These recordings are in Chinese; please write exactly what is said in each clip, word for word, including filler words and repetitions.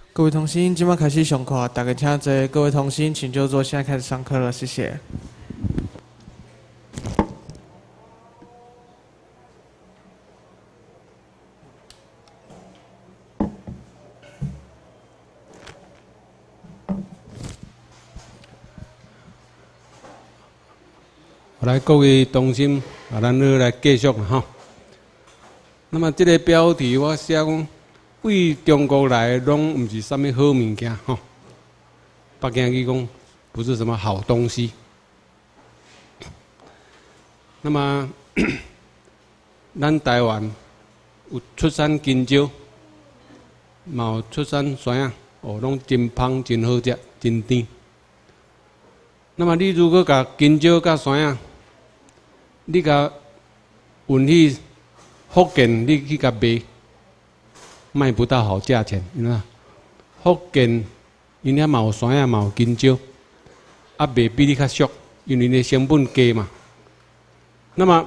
各位同心，今晚开始上课，大家请坐。各位同心，请就坐，现在开始上课了，谢谢。 来，各位同心，啊，咱要来继续哈。那么这个标题我写讲，为中国来拢唔是啥物好物件哈。北京语讲不是什么好东西。那么咱台湾有出产金蕉，嘛有出产酸啊，哦，拢真芳、真好食、真甜。那么你如果甲金蕉甲酸啊，你甲运去福建，你去甲卖，卖不到好价钱，你看福建因遐嘛有酸啊，嘛有金蕉，啊卖比你较俗，因为你成本低嘛。那么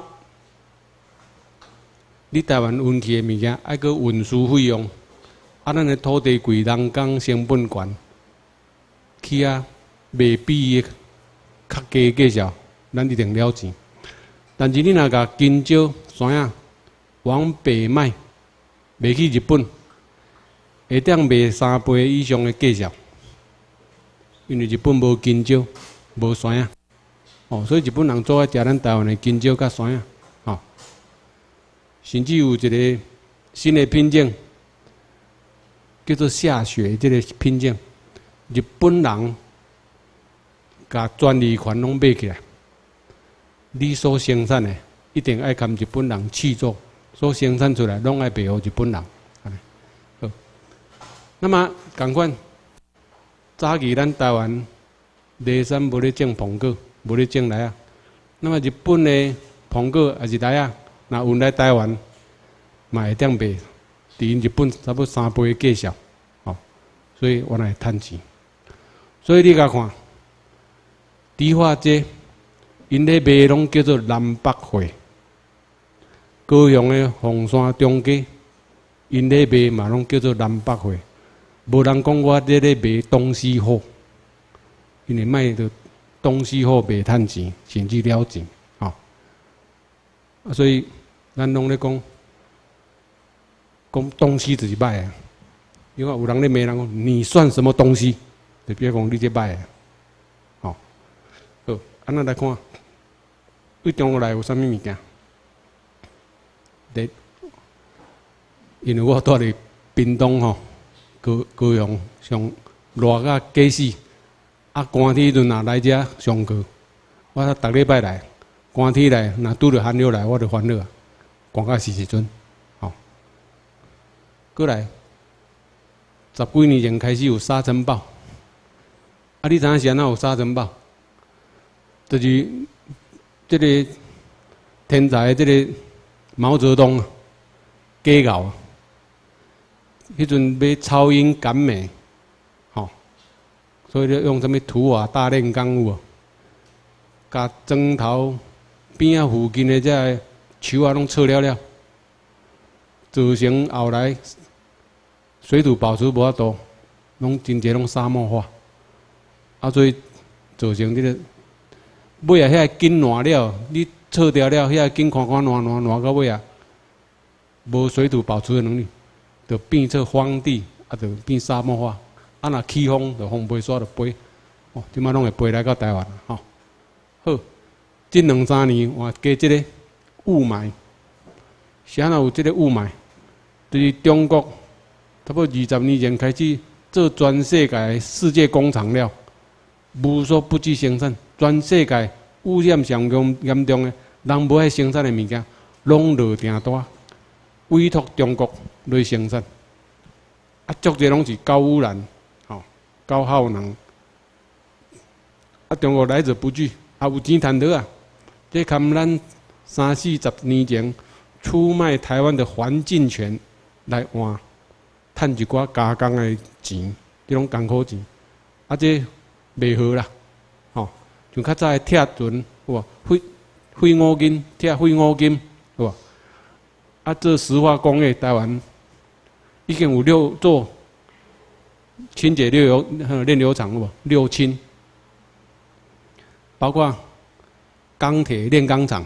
你台湾运去的物件，爱个运输费用，啊咱的土地贵，人工成本悬，去啊卖比伊较低价少，咱一定了钱。但是你若甲金蕉、酸啊往北卖，卖去日本，会当卖三倍以上的价钱，因为日本无金蕉、无酸啊，哦，所以日本人做爱食咱台湾的金蕉甲酸啊，哦，甚至有一个新的品种叫做下雪，这个品种，日本人甲专利权拢买起来。你所生产的一定爱跟日本人去做，所生产出来拢爱卖给日本人。好，那么同款，早期咱台湾内山无咧种苹果，无咧种来啊。那么日本的苹果还是来啊，若运来台湾，嘛会当卖，伫因日本差不多三倍的价钱。哦，所以我来趁钱。所以你甲看，猪化街。因咧卖拢叫做南北货，高雄的凤山中街，因咧卖嘛拢叫做南北货。无人讲我咧咧卖东西货，因为卖的东西货卖趁钱，甚至了钱，吼、哦。所以咱拢咧讲，讲东西就是歹啊。因为有人咧骂人讲，你算什么东西？就比如讲你这歹啊，吼、哦。好，安那来看。为中国来有啥物物件？第，因为我住伫屏东吼，高高雄上热甲假死，啊寒天阵若来遮上课，我逐礼拜来，寒天来，若拄着寒流来，我就烦恼啊，寒到死时阵，吼、哦。过来，十几年前开始有沙尘暴，啊，你知影是安怎有沙尘暴？就是。这个天才的这个毛泽东啊，假咬啊，迄阵要超英赶美，吼、哦，所以就用什么土瓦大炼钢有无？甲砖头边啊附近的这个树啊拢撤了了，造成后来水土保持无法度，拢真侪拢沙漠化，啊，所以造成这个。尾啊，遐根烂了，你撤掉了，遐根看看烂烂烂到尾啊，无水土保持的能力，就变成荒地，啊，就变沙漠化。啊，若起风，就风飞沙就飞，哦，即摆拢会飞来到台湾，吼、哦。好，这两三年我加这个雾霾，啥若有这个雾霾，就是中国差不多二十年前开始做全世界世界工厂了，无所不计生产。全世界污染上严严重的，人无爱生产的物件，拢落订单，委托中国来生产。啊，足侪拢是高污染，吼、哦，高耗能。啊，中国来者不拒，啊有钱赚得啊！这看咱三四十年前出卖台湾的环境权来换，赚一寡加工的钱，这种艰苦钱，啊，这袂好啦。像较早的铁船，有无？废废五金，铁废五金，有无？啊，做石化工业，台湾已经有六座清洁炼油炼油厂有无？六轻，包括钢铁炼钢厂。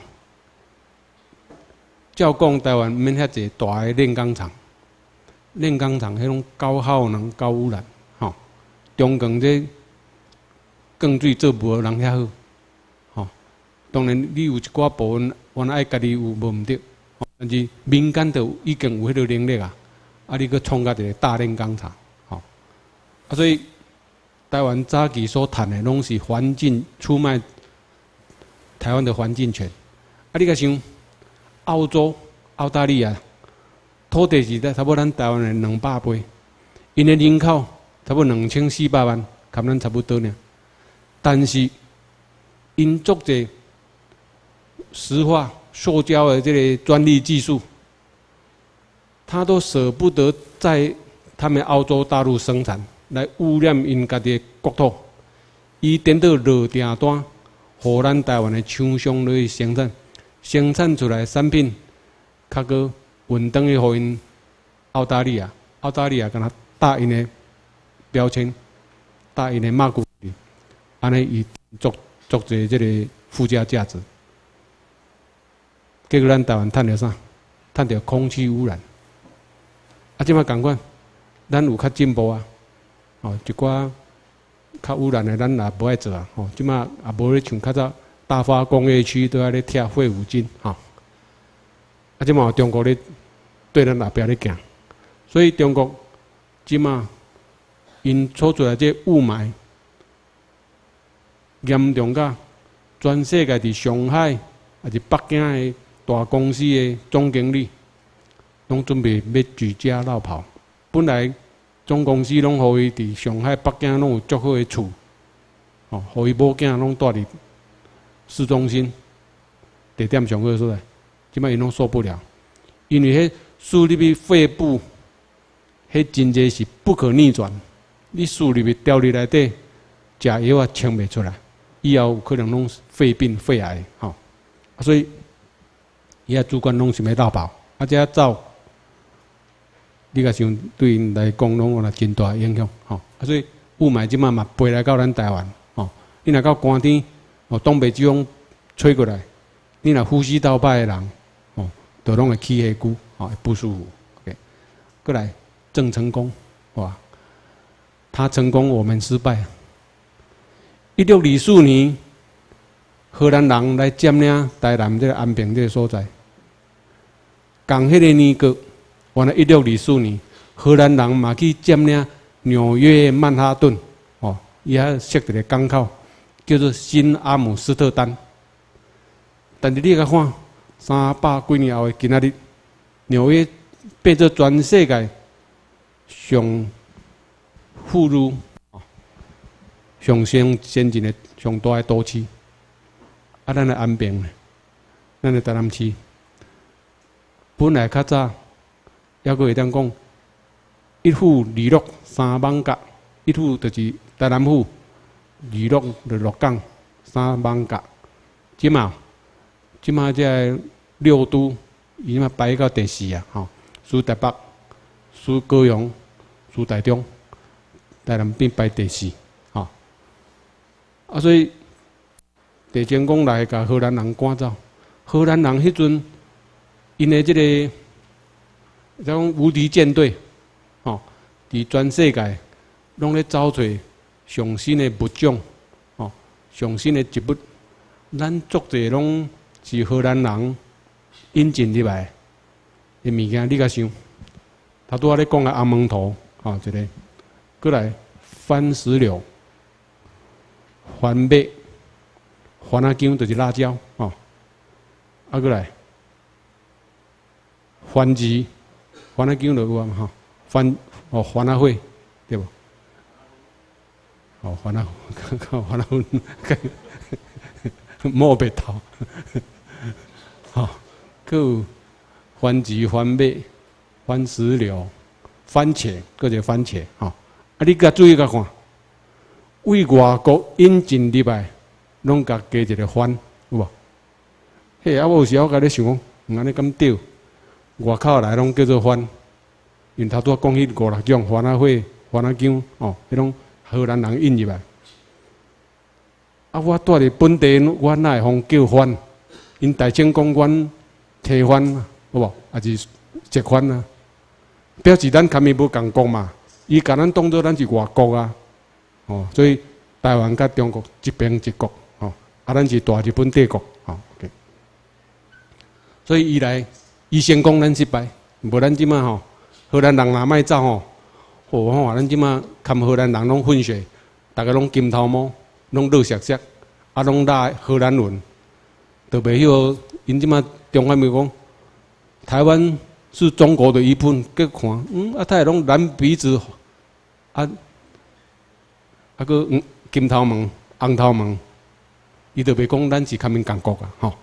照讲台湾免遐济大个炼钢厂，炼钢厂迄种高耗能、高污染，吼、哦，中钢这钢水做无人遐好，吼、哦。当然，你有一寡部分，原来爱家己有无毋对，但是民间就已经有迄个能力啊，啊，你去创甲一个大炼钢厂，吼、哦，啊，所以台湾早期所谈的拢是环境出卖台湾的环境权，啊，你甲想？澳洲、澳大利亚土地是差不多咱台湾的两百倍，因的人口差不多两千四百万，跟咱差不多呢。但是因做者石化、塑胶的这个专利技术，他都舍不得在他们澳洲大陆生产，来污染因家己的国土，伊等到落订单，互咱台湾的厂商来生产。生产出来的产品，较个运转去互因澳大利亚，澳大利亚敢若打因的标签，打因的马古，安尼伊做做者这个附加价值。结果咱台湾赚着啥？赚着空气污染。啊，即摆共款，咱有较进步啊，哦，一寡较污染的咱也无爱做啊，吼，即摆也无咧像较早。大发工业区都在咧贴废五金，哈，啊，即嘛中国咧对咱后壁咧行，所以中国即嘛因抽出来这雾霾严重甲全世界伫上海还是北京的大公司的总经理，拢准备要举家绕跑。本来总公司拢互伊伫上海、北京拢有足好的厝，哦，互伊某囝拢住伫市中心地点上好的所在，即摆因拢受不了，因为迄输入去肺部，迄真济是不可逆转。你输入去掉入内底，食药啊清袂出来，以后有可能拢肺病、肺癌，吼、哦。所以伊啊主管拢想要绕跑，啊这走，你甲想对因来讲拢有了真大影响，吼、哦。啊所以雾霾即摆嘛飞来到咱台湾，吼、哦。你若到寒天。哦，东北季风吹过来，你若呼吸道歹的人，哦，都拢会起黑菇，哦，不舒服。OK， 过来郑成功，哇，他成功，我们失败。一六二四年，荷兰人来占领台南这个安平这个所在，共迄个年个，原来一六二四年，荷兰人嘛去占领纽约曼哈顿，哦，伊遐设一个港口。叫做新阿姆斯特丹，但是你甲看，三百几年后的今仔日，纽约变做全世界上富裕、上先先进的上大的都市。啊，咱的安平，咱的台南市，本来较早，还阁会当讲，一户二落三艋角，一户就是台南府。二落就鹿港三艋角，即嘛，即嘛这六都伊嘛排到第四啊，吼，输台北、输高雄、输台中，台南变排第四，吼。啊，所以地政公来甲荷兰人赶走，荷兰人迄阵因的即个种无敌舰队，吼，伫全世界拢咧找找。上新的物种，哦，上新的植物，咱作者拢是荷兰人引进入来的物件。你甲想，他拄仔咧讲个阿蒙头，哦，一个，过来番石榴、番麦、番仔姜就是辣椒，哦，啊过来番薯、番仔姜就有啊，吼，番哦番仔花，对无？哦，番仔，番仔，摸白头，好，佮有番薯、番麦、番石榴、番茄，佮一个番茄，吼。啊，你甲注意甲看，为外国引进入来，拢甲加一个番，有无？嘿，啊，我有时候甲你想讲，毋安尼咁对，外口来拢叫做番，因头拄讲迄五六种番仔花、 番仔姜哦，迄种荷兰人引入来。啊，我住伫本地，我哪会方叫番？因大清讲阮提番，好无？还是食番啊？表示咱堪咪无共国嘛？伊甲咱当做咱是外国啊，哦，所以台湾甲中国一边一国，哦，啊，咱是大日本帝国，哦 ，OK。所以伊来，伊先讲咱失败，无咱即马吼，荷兰人若卖走吼，吼吼，咱即马看荷兰人拢混血，大家拢金头毛，拢热色色，啊，拢拉荷兰文，都袂晓，因即马中华民国讲，台湾是中国的一部分，结看，嗯，啊，他会拢蓝鼻子，啊，啊个嗯金头毛、红头毛，伊就袂讲咱是较面共国啊，吼。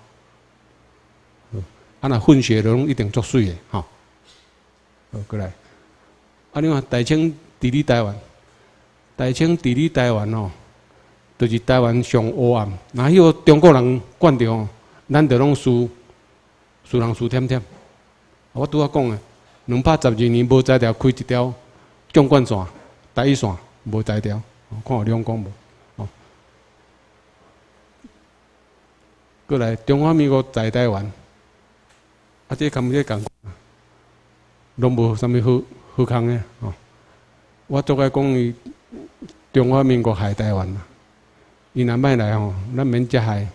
啊，若混血的拢一定足水的，吼。好，过来。啊，你看大清治理台湾，大清治理台湾吼，就是台湾上黑暗。若迄个中国人惯着吼，咱着拢输，输人输忝忝。我拄仔讲的，两百十二年无才调开一条纵贯线、台一线，无才调，看有两讲无？哦。过来，中华民国在台湾。啊，这敢毋这共，拢无啥物好好康诶吼。我足爱讲伊中华民国害台湾啦，伊若歹来吼，咱免遮害。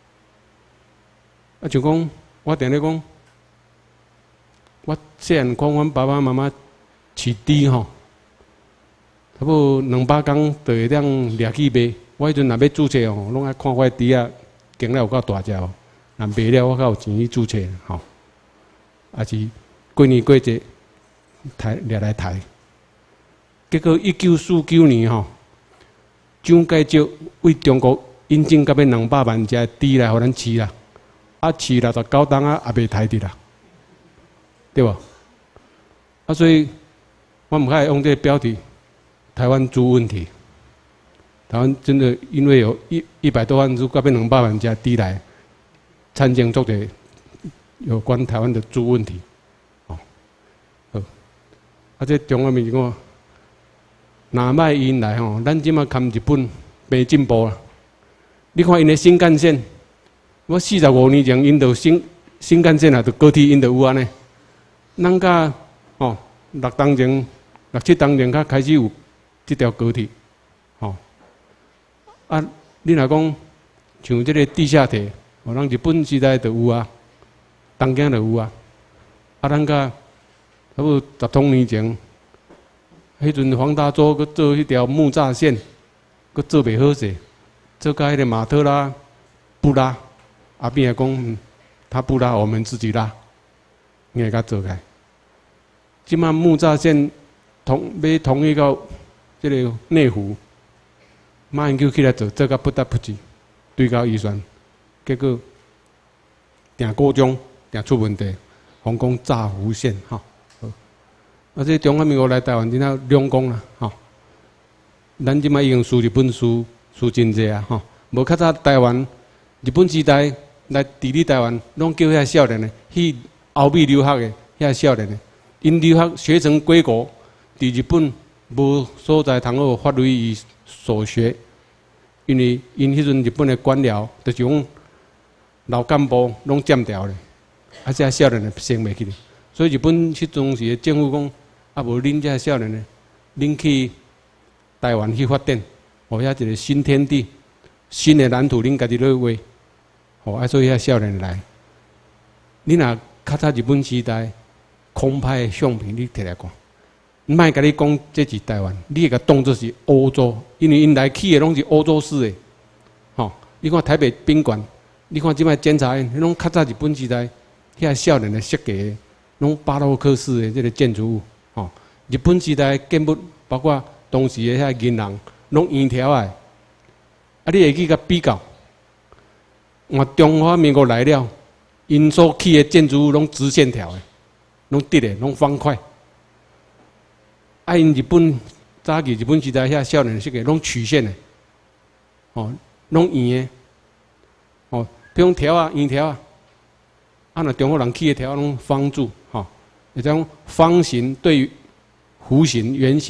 啊，就讲我定咧讲，我细汉看阮爸爸妈妈饲猪吼，差不多两百工就会当掠去卖。我迄阵若要注册吼，拢爱看块猪仔，经了有够大只哦，若卖了我较有钱去注册吼。也是过年过节，抬掠来抬。结果一九四九年吼，蒋介石为中国引进到要两百万只猪来互咱饲啦，啊饲六十九档啊，也袂抬得啦，对无？啊，所以我们可以用这个标题：台湾猪问题。台湾真的因为有一一百多万猪，到要两百万只猪来，产生作者。有关台湾的猪问题，哦，好，啊，这中华民国若卖因来吼，咱即马看日本袂进步啦。你看因的新干线，我四十五年前因就新新干线啊，就高铁因就有安尼。咱甲哦六当前、六七当前，较开始有这条高铁，吼、哦。啊，你若讲像这个地下铁，哦，咱日本时代就有啊。东京就有啊，啊，咱甲差不多十多年前，迄阵黄大洲佮做迄条木栅线，佮做袂好势，做甲迄个马特拉、布拉，阿边也讲，嗯，他不拉，我们自己拉，应该甲做开。即马木栅线通要统一到即个内湖，马英九起来做，做甲不得不及，对高预算，结果定高中。也出问题，皇宫炸湖线哈，啊，这中华民国来台湾真正两公啦，吼，咱即摆已经输日本输输真济啊，吼，无较早台湾日本时代来治理台湾，拢叫遐少年的去欧美留学的遐少年的，因留学学成归国，伫日本无所在通好发挥伊所学，因为因迄阵日本的官僚就是讲老干部拢占掉咧。啊，这少年的升袂起哩，所以日本迄当时政府讲，啊无恁这少年的，恁去台湾去发展，哦，遐一个新天地、新的蓝图，恁家己咧画，哦，啊，所以遐少年来，你若较早日本时代空拍的相片，你摕来看，莫甲你讲这是台湾，你会甲当作是欧洲，因为因来去的拢是欧洲式的，吼、哦，你看台北宾馆，你看即摆检察院，拢较早日本时代。遐少年的设计，拢巴洛克式的这个建筑物，吼、哦，日本时代建筑包括当时的遐银行，拢圆条的，啊，你会去甲比较，我中华民国来了，因所起的建筑物拢直线条的，拢直的，拢方块。啊，因日本早期日本时代遐少年的设计，拢曲线的，哦，拢圆的，哦，比如条啊，圆条啊。啊，那中国人起的条拢方柱，吼，一种方形对弧形、圆形，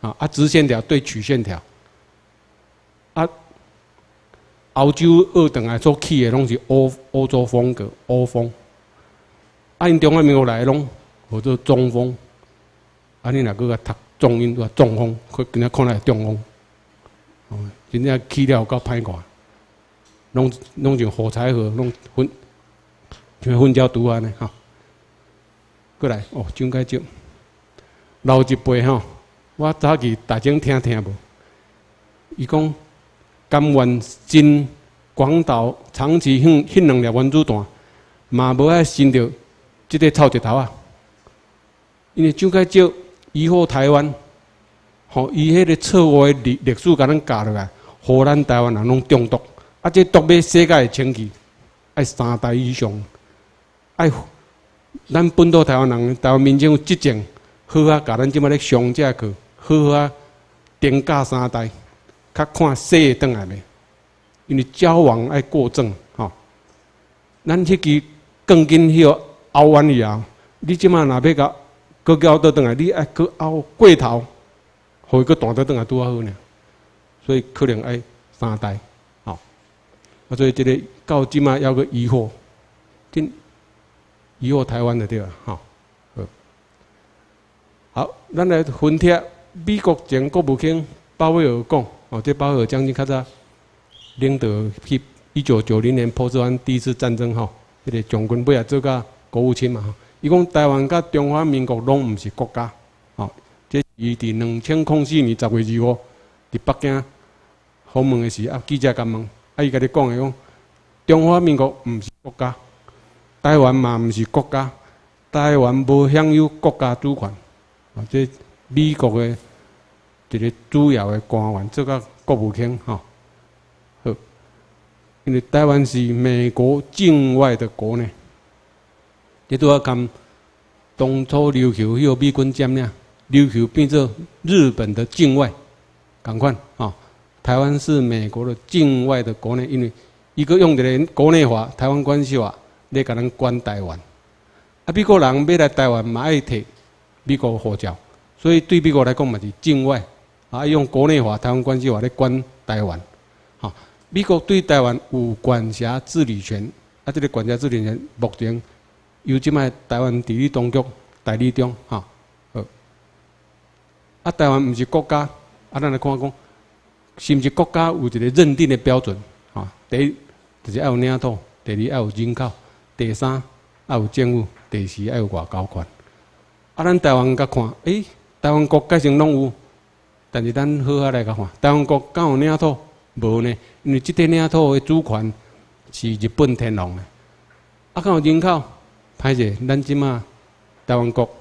啊啊直线条对曲线条，啊欧洲二等来做起的拢是欧欧洲风格欧风，啊因中华民国来拢或者中风，啊你若个读中音话中风，佢今仔看来中风，哦真正起了够歹看，拢拢像火柴盒，拢分像分焦图安尼哈。过来哦，蒋介石老一辈吼，我早期大众听听无，伊讲。甘愿真广岛长期迄迄两粒原子弹，嘛无爱伸着即个臭石头啊！因为蒋介石移祸台湾，吼伊迄个错误的历历史甲咱教落来，互咱台湾人拢中毒。啊，这毒要世界的清气，爱三代以上，爱咱本土台湾人、台湾民众有执政，好啊，甲咱即摆咧上这课，好啊，定教三代。较看细的转来袂，因为交往爱过正吼。咱迄支更紧迄个熬完以后，你即马若要甲搁交倒转来，你爱搁熬过头，互伊搁弹倒转来拄啊好呢。所以可能爱三代，吼。啊，所以即个到即马要个疑惑，真疑惑台湾的对吧？吼。好，咱来分析美国前国务卿鲍威尔讲。哦，这鲍威尔将军较早领导去一九九零年波斯湾第一次战争吼，迄个将军尾也做甲国务卿嘛吼。伊讲台湾甲中华民国拢毋是国家，吼。这伊伫两千零四年十月二号伫北京访问的时，啊记者甲问，啊伊甲你讲的讲，中华民国毋是国家，台湾嘛毋是国家，台湾无享有国家主权。啊，这美国的。一个主要的官员做个国务卿吼，好，因为台湾是美国境外的国内，这拄啊跟当初琉球迄个美军占领，琉球变做日本的境外，同款吼。台湾是美国的境外的国内，因为伊个用一个国内法、台湾关系法来甲咱管台湾。啊，美国人要来台湾嘛爱摕美国护照，所以对美国来讲嘛是境外。啊，用国内法、台湾关系法来管台湾，哈。美国对台湾有管辖治理权，啊，这个管辖治理权目前由即卖台湾地理当局代理中，哈，好。啊，台湾毋是国家，啊，咱来看讲，是毋是国家有一个认定的标准，哈。第一就是要有领土，第二要有人口，第三要有政府，第四要有外交权。啊，咱台湾甲看，诶、欸，台湾国改成拢有。但是咱好好来甲看，台湾国敢有领土？无呢，因为即块领土的主权是日本天皇的。啊，敢有人口？歹势，咱即马台湾国，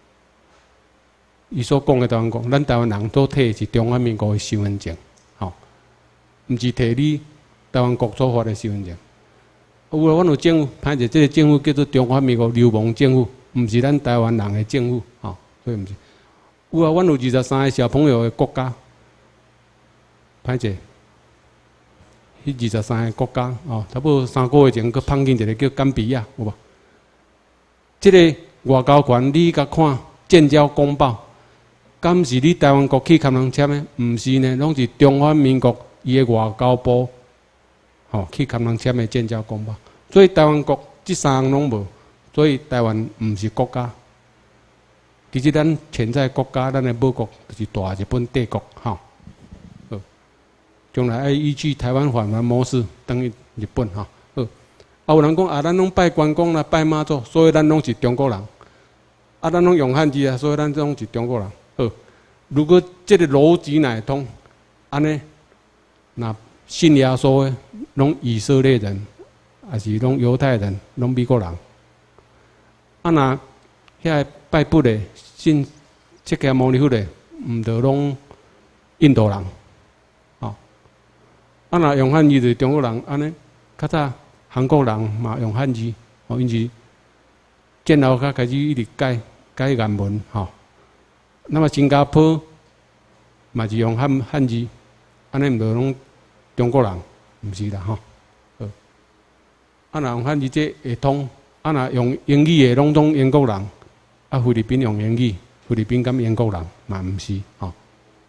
伊所讲的台湾国，咱台湾人所摕的是中华民国的身份证，吼，毋是摕你台湾国所发的身份证。有啊，阮有政府，歹势，即个政府叫做中华民国流氓政府，毋是咱台湾人的政府，吼，所以毋是。有啊，阮有二十三个小朋友的国家，歹势，迄二十三个国家哦，差不多三个月前，佮碰见一个叫甘比亚，有无？即个外交权，你甲看建交公报，敢是你台湾国去甲人签的？毋是呢，拢是中华民国伊的外交部，吼、哦、去甲人签的建交公报。所以台湾国即三项拢无，所以台湾毋是国家。其实咱潜在国家，咱的母国就是大日本帝国，吼。好，将来要依据台湾返还模式等于日本，吼。好，啊有人讲啊，咱拢拜关公啦，拜妈祖，所以咱拢是中国人。啊，咱拢用汉字啊，所以咱拢是中国人。好，如果这个逻辑乃通，安尼，那信耶稣的拢以色列人，还是拢犹太人，拢美国人。啊那遐拜佛的。信释迦牟尼佛的，毋着拢印度人，哦。啊，若用汉字就是中国人，安尼较早韩国人嘛用汉字，哦，因是战后才开始一直改改原文，吼。那么新加坡嘛是用汉汉字，安尼毋着拢中国人，毋是啦，吼。好，啊，若用汉字这会通，啊，若用英语的拢总英国人。啊，菲律宾用英语，菲律宾敢英国人嘛毋是吼。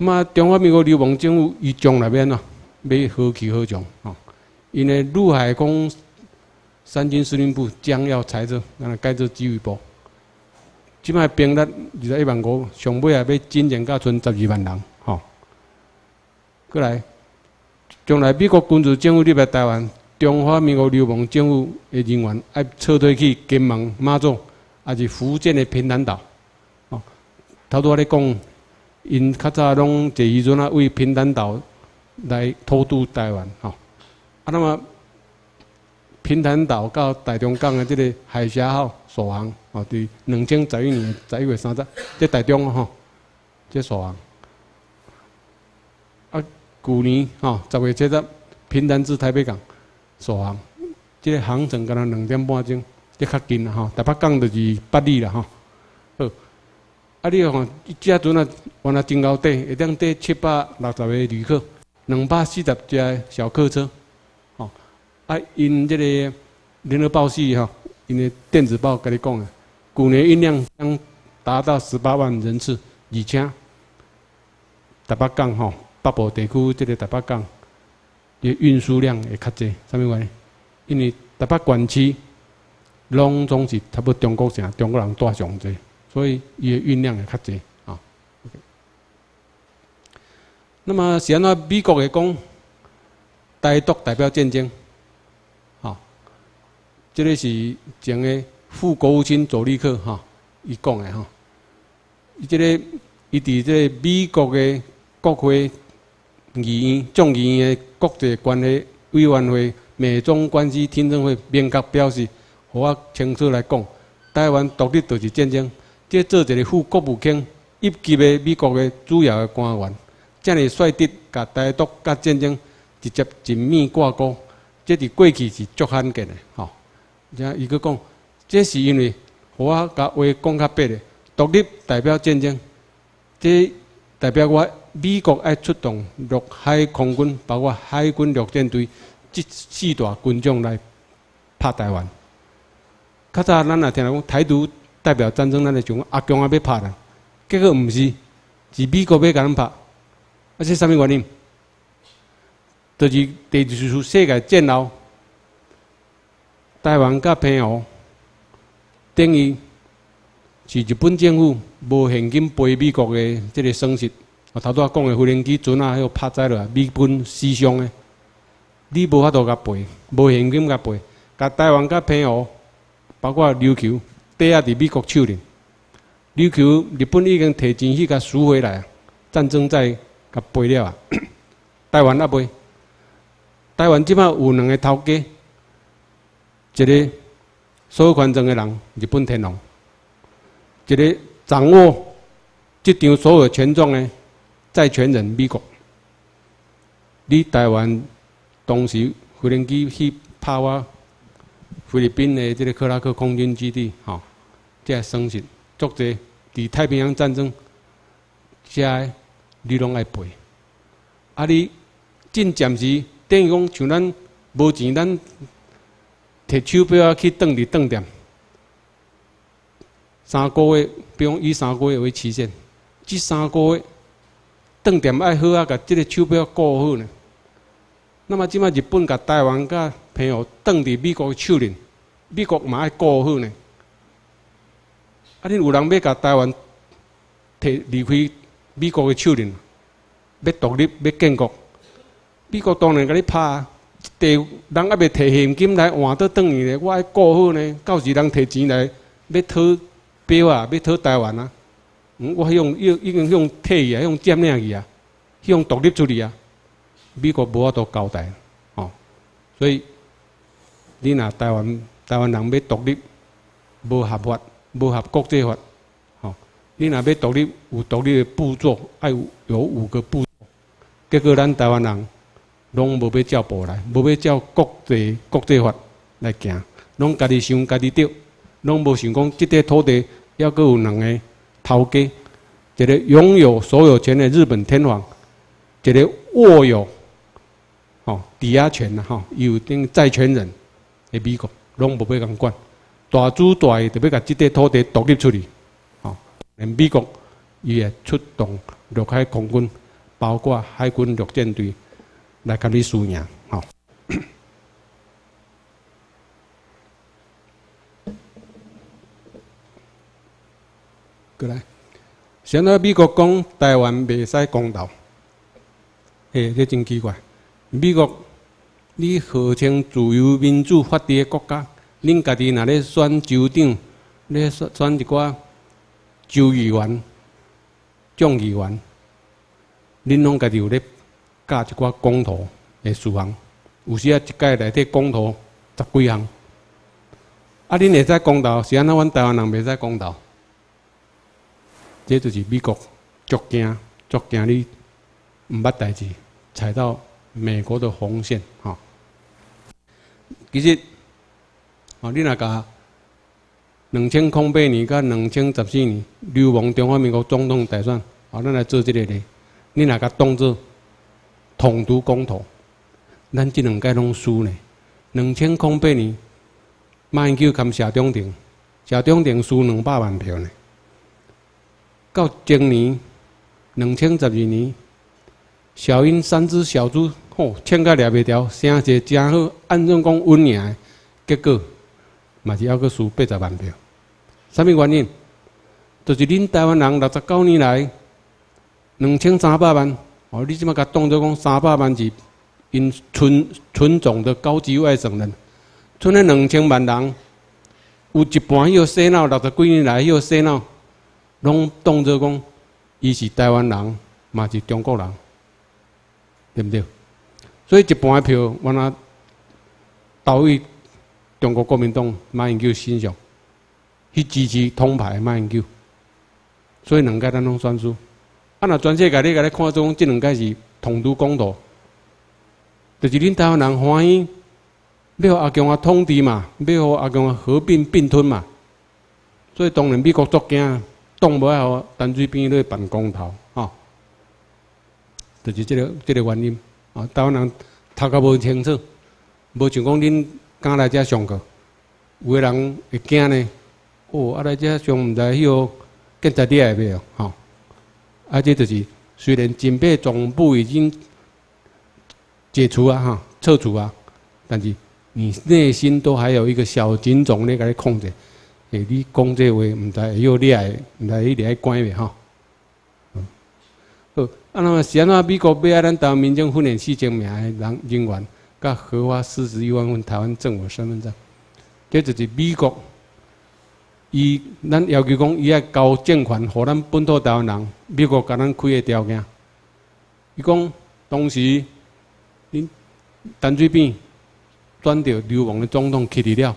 嘛，中华民国流亡政府伊将内面啊，要何去何从哦？因为陆海空三军司令部将要裁撤，那改做指挥部。即摆兵力二十一万五，上尾也要增减到剩十二万人吼。过来，将来美国军事政府入来台湾，中华民国流亡政府的人员要撤退去金门、马祖，还是福建的平潭岛。哦，头拄我咧讲，因较早拢坐渔船啊，为平潭岛来偷渡台湾吼。啊，那么平潭岛到台中港的这个海峡号首航，哦，伫两千十一年十一月三十，在台中吼，这首航。啊，去年吼十月七日，平潭至台北港首航，这个航程敢若两点半钟，这较近啦吼。台北港就是八里啦吼。好，啊，你看，这船啊，原来真够底，一辆底七百六十个旅客，两百四十架小客车。啊，因这个联合报系哈，因的电子报跟你讲啊，去年运量将达到十八万人次，而且台北港吼，北部地区这个台北港的运输量会较济，啥物原因？因为台北县区拢总是差不多中国城，中国人住上济，所以伊的运量会较济啊。那么是安怎美国会讲台独代表战争？这个是前个副国务卿佐利克哈，伊讲的哈。伊这个伊伫这个美国的国会议院众议院的国际关系委员会美中关系听证会明确表示，互我清楚来讲，台湾独立就是战争。这做一个副国务卿一级的美国的主要的官员，这样率直甲台独甲战争直接紧密挂钩，这伫过去是足罕见的吼。像伊个讲，这是因为我甲话讲较白的，独立代表战争，这代表我美国爱出动陆海空军，包括海军陆战队，这四大军种来拍台湾。较早咱也听人讲台独代表战争，咱就想阿强也要拍啦，结果毋是，是美国要甲咱拍，啊，这啥物原因？就是第二次世界战后。台湾甲澎湖等于是日本政府无现金赔美国的这个损失。我头拄仔讲的无人机船啊，迄个拍载落，美军死伤的，你无法度甲赔，无现金甲赔。甲台湾甲澎湖，包括琉球，底啊伫美国手里。琉球日本已经摕钱去甲赎回来，战争再甲赔了啊。台湾也赔。台湾即摆有两个头家。一个所有权证的人，日本天皇；一个掌握这场所有权状的债权人，美国。你台湾当时无人机去拍我菲律宾的这个克拉克空军基地，吼、哦，这损失足济。伫太平洋战争，这你拢爱赔。啊，你进暂时等于讲像咱无钱，咱。摕手表啊去当伫当店，三个月，比如以三个月为期限，这三个月当店爱好啊，甲这个手表顾好呢。那么即摆日本甲台湾甲澎湖当伫美国手里，美国嘛爱顾好呢。啊，恁有人要甲台湾摕离开美国的手里，要独立要建国，美国当然甲你拍。第人还未摕现金来换倒转去呢，我爱顾好呢。到时人摕钱来要讨表啊，要讨台湾啊。嗯，我用已已经用退去啊，用占领去啊，用独立出去啊。美国无法度交代，哦，所以你若台湾台湾人要独立，无合法，无合国际法，哦，你若要独立，有独立的步骤，爱有有五个步骤。结果咱台湾人。拢无要照步来，无要照国际国际法来行，拢家己想家己对，拢无想讲即块土地要阁有两个头家，一个拥有所有权的日本天皇，一个握有吼抵押权呐吼，有定债权人的美国，拢无要共管，大主大意就要甲即块土地独立出去，吼，连美国伊也出动陆海空军包括海军陆战队来甲你输赢，吼。过来，现在美国讲台湾袂使公投，嘿，这真奇怪。美国，你号称自由民主法治的国家，恁家己若咧选州长，咧选选一寡州议员、众议员，恁拢家己有咧教一寡公投的事项，有时啊一届内底公投十几项，啊，恁会使公投，是安怎？阮台湾人袂使公投？这就是美国足惊，足惊你毋捌代志，踩到美国的红线，吼。其实，哦，你若甲两千零八年甲两千十四年流亡中华民国总统大选，哦，咱来做这个咧，你若甲当做统独公投，咱这两届拢输呢。两千零八年，马英九兼谢中庭，谢中庭输两百万票呢。到前年两千十二年，小英三只小猪，吼，枪甲抓袂牢，声势真好，按怎讲稳赢的，结果嘛是还阁输八十万票。啥物原因？就是恁台湾人六十九年来两千三百万，哦，你即马甲当作讲三百万是因纯纯种的高级外省人，剩咧两千万人，有一半迄个洗脑，六十几年来迄个洗脑。拢当作讲，伊是台湾人，嘛是中国人，对不对？所以一半的票，我若投去中国国民党马英九身上，去支持统派马英九，所以两届咱拢选输。啊，若全世界你甲你看中，这两届是统独公投，就是恁台湾人欢喜，要阿强啊统治嘛，要阿强啊合并并吞嘛，所以当然美国足惊。当无好，淡水边咧办公投，吼、哦，就是这个这个原因。啊，台湾人读甲无清楚，无像讲恁刚来遮上课，有个人会惊呢。哦，啊来遮上毋知迄个警察底会袂哦，吼。啊，这就是虽然警备总部已经解除啊，哈，撤除啊，但是你内心都还有一个小警种咧，甲你控制。诶，你讲这话，毋知会晓厉害，毋知迄个爱管袂吼。好，啊，那么是安怎美国要爱咱台湾民众训练四千名的人人员，甲核发四十一万份台湾政府身份证，这就是美国，伊咱要求讲，伊爱交政权，互咱本土台湾人，美国甲咱开的条件。伊讲当时，恁淡水边选到流亡的总统去去了。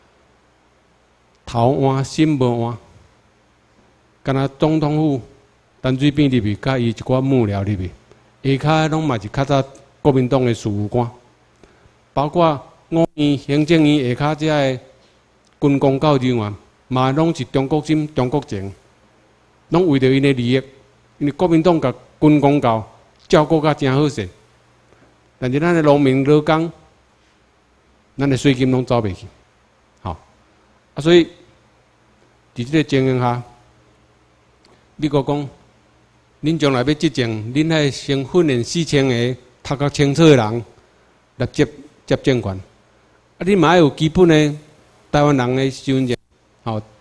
头换心无换，敢若总统府淡水边入去，甲伊一寡幕僚入去，下骹拢嘛是较早国民党的事务官，包括五院行政院下骹遮个军公教人员，嘛拢是中国心、中国情，拢为着因的利益，因为国民党甲军公教照顾甲真好势，但是咱的农民劳工，咱的税金拢走袂去。啊，所以伫即个情形下，美国讲，恁将来要执政，恁爱先训练四千个读较清楚的人来接接政权。啊，你嘛要有基本的台湾人的身份证，吼、哦。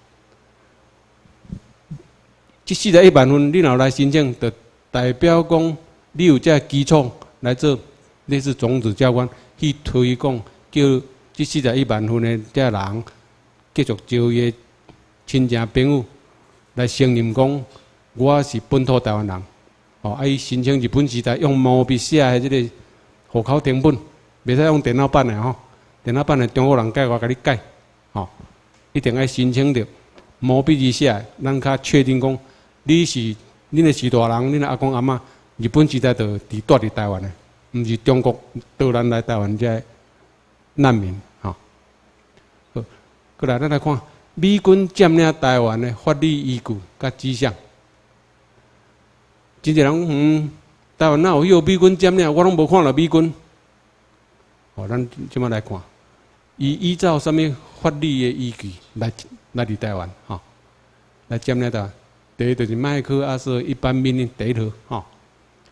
这四十一万份，你若来申请，就代表讲你有这基础来做类似种子教官去推广，叫这四十一万份的这人。继续招伊的亲戚朋友来承认讲，我是本土台湾人。哦，啊，伊申请日本时代用毛笔写的这个户口成本，袂使用电脑版的吼。电脑版的中国人改，我甲你改。吼、哦，一定要申请着毛笔字写，咱较确定讲你是恁的是大人，恁的阿公阿嬷日本时代就伫住伫台湾的，毋是中国导咱来台湾这难民。过来，咱来看美军占领台湾的法律依据甲迹象。真侪人嗯，台湾哪有迄个美军占领？我拢无看到美军。哦，咱即摆来看，伊依照什么法律的依据来来伫台湾？吼、哦，来占领台湾。第一就是麦克阿瑟一般命令第一条，吼、哦，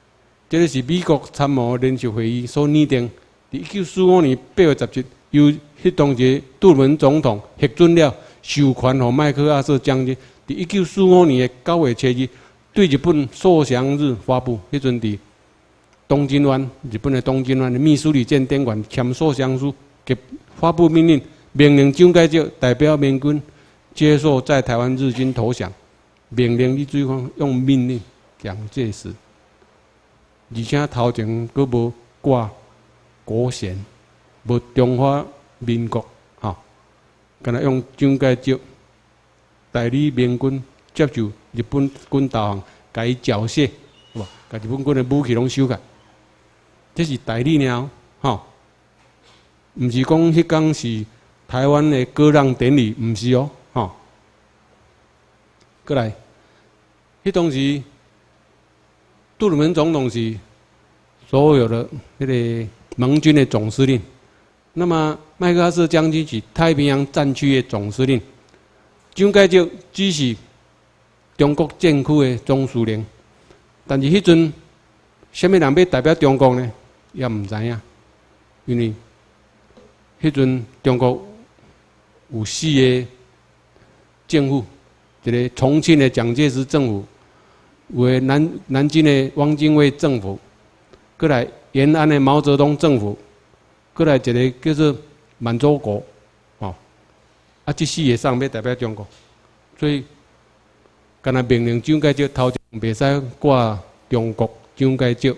这个是美国参谋联席会议所拟定，伫一九四五年八月十七，由迄当时杜鲁门总统核准了，授权予麦克阿瑟将军，伫一九四五年的九月七日对日本受降日发布。迄阵伫东京湾，日本的东京湾的密苏里舰典馆签受降书，给发布命令，命令蒋介石代表民军接受在台湾日军投降，命令你对方用命令蒋介石，而且头前佫无挂国衔，无中华民国，吼，敢若用蒋介石代理民军接受日本军投降，甲伊缴械，哇，甲日本军的武器拢收起。这是代理了，吼，毋是讲迄天是台湾的割让典礼，毋是哦，吼。过来，迄当时杜鲁门总统是所有的迄个盟军的总司令，那么麦克阿瑟将军是太平洋战区的总司令，蒋介石只是中国战区的总司令，但是迄阵，什么人要代表中国呢？也毋知影，因为迄阵中国有四个政府，一个重庆的蒋介石政府，有个南南京的汪精卫政府，过来延安的毛泽东政府，过来一个叫做满洲国，哦，啊，这四个上要代表中国，所以干那命令蒋介石头前袂使挂中国蒋介石。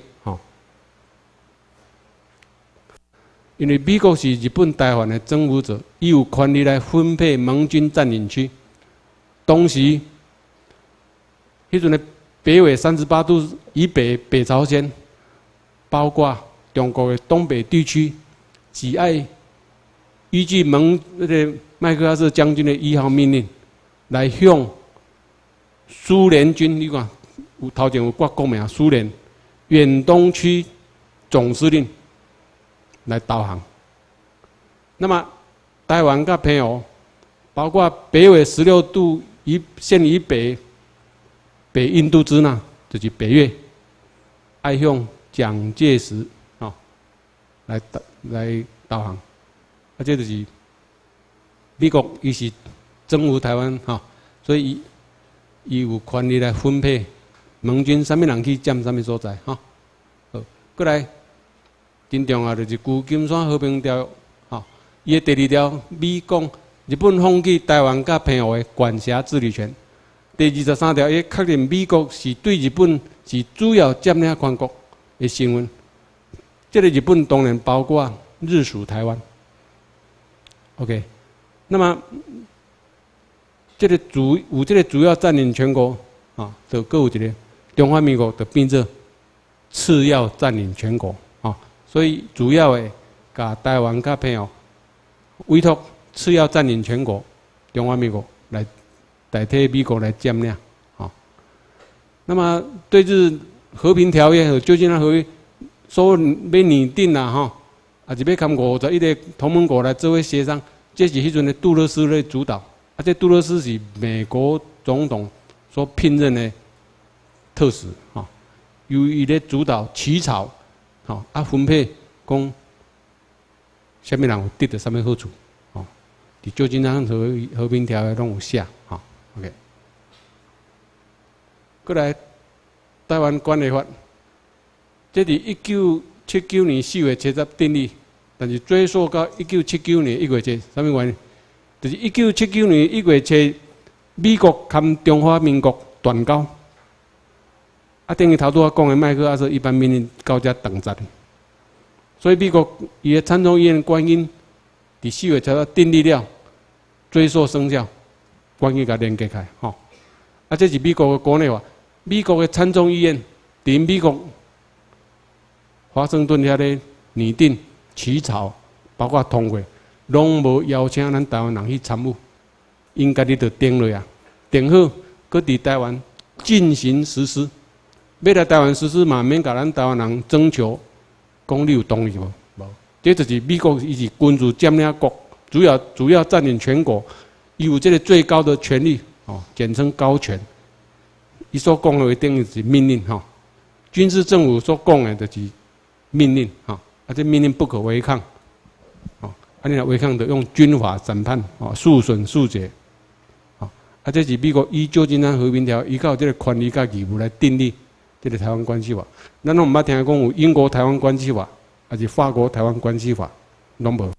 因为美国是日本台湾的征服者，伊有权利来分配盟军占领区。当时，迄阵的北纬三十八度以北北朝鲜，包括中国的东北地区，只爱依据盟那个麦克阿瑟将军的一号命令，来向苏联军，你看有头前有挂国名，苏联远东区总司令。来导航。那么，台湾甲澎湖，包括北纬十六度以线以北，北印度支那就是北越，爱向蒋介石啊、哦、来导来导航，啊，这就是美国伊是征服台湾哈、哦，所以伊伊有权利来分配盟军什么人去占什么所在哈。好，过来。真重要就是《旧金山和平条约》吼，伊的第二条，美讲日本放弃台湾甲澎湖的管辖治理权。第二十三条，伊确认美国是对日本是主要占领权国的身份。这个日本当然包括日属台湾。OK， 那么这个主有这个主要占领全国啊，就各有一个中华民国就变作次要占领全国。所以主要的，甲台湾、甲澎湖委托次要占领全国，中华民国来代替美国来占领，啊。那么对日和平条约和旧金山合约，所要拟定啦，哈，啊是要看五十一个同盟国来做伙协商，这是迄阵的杜勒斯来主导，啊，这杜勒斯是美国总统所聘任的特使，哈，由伊咧主导起草。好啊，分配讲，什么人有得到什么好处？哦，伫旧金山和和平条约拢有写，哈 ，OK。过来，台湾关系法，这伫一九七九年四月七日订立，但是追溯到一九七九年一月七，什么原因？就是一九七九年一月七，美国跟中华民国断交。啊，等于头拄我讲的麦克阿瑟一般命令到遮等值，所以美国伊的参众议院观音伫四月七日订立了，追溯生效，观音甲连接开，吼。啊，这是美国的国内法，美国的参众议院伫美国华盛顿遐咧拟定、起草，包括通过，拢无邀请咱台湾人去参与，因家己就定落啊，定好，搁伫台湾进行实施。要来台湾实施嘛，免甲咱台湾人征求，讲你有同意无？无，这就是美国伊是君主占领国，主要主要占领全国，伊有这个最高的权力，哦，简称高权。伊所讲的等于是命令，吼、哦， 军事政府所讲的就是命令，哈，啊，这命令不可违抗，哦，啊，你若违抗，就用军法审判，哦，速审速决，哦，啊，这是美国依旧金山和平条依靠这个权利甲义务来订立这个台湾关系法。咱拢毋捌听讲有英国台湾关系法，还是法国台湾关系法，拢无。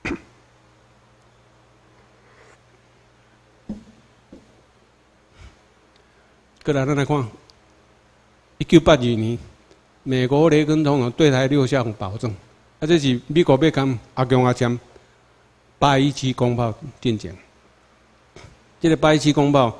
过来，咱来看，一九八二年，美国雷根总统对台六项保证，啊，这是美国要跟阿强阿签八一七公报进行。这个八一七公报，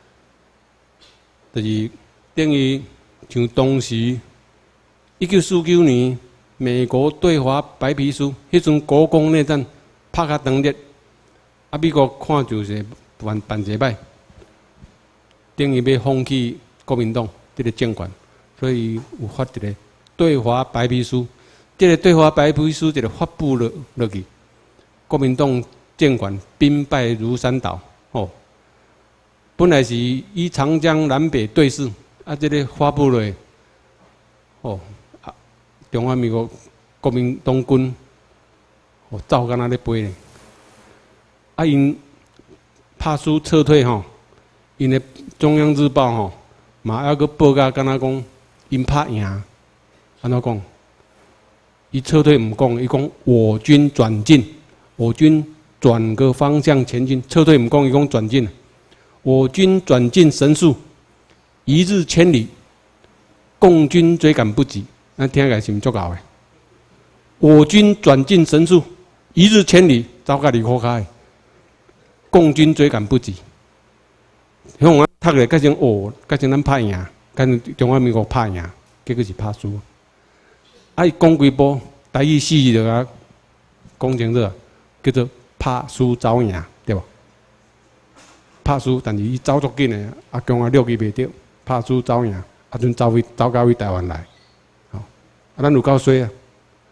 就是等于像当时一九四九年美国对华白皮书，迄阵国共内战拍甲长烈，啊，美国看就是办办一摆。等于要放弃国民党这个政权，所以有发一个对华白皮书。这个对华白皮书这个发布落落去，国民党政权兵败如山倒。哦，本来是以长江南北对峙，啊，这个发布落，哦，啊，中华民国国民党军，哦，走干那咧飞咧，啊，因拍输撤退吼。因的中央日报吼，嘛还阁报甲敢若讲因拍赢，安怎讲？伊撤退唔讲，伊讲我军转进，我军转个方向前进，撤退唔讲，伊讲转进，我军转进神速，一日千里，共军追赶不及。咱听起来是毋足够诶？我军转进神速，一日千里，走甲二箍骹，共军追赶不及。向我读咧，改成哦，改成咱拍赢，改成中华民国拍赢，结果是拍输。啊，伊讲几波，台语四字就甲讲清楚，叫做拍输走赢，对无？拍输，但是伊走足紧诶，啊，强啊落去袂着，拍输走赢，啊，阵走回走到位台湾来，吼，啊，咱有够衰啊！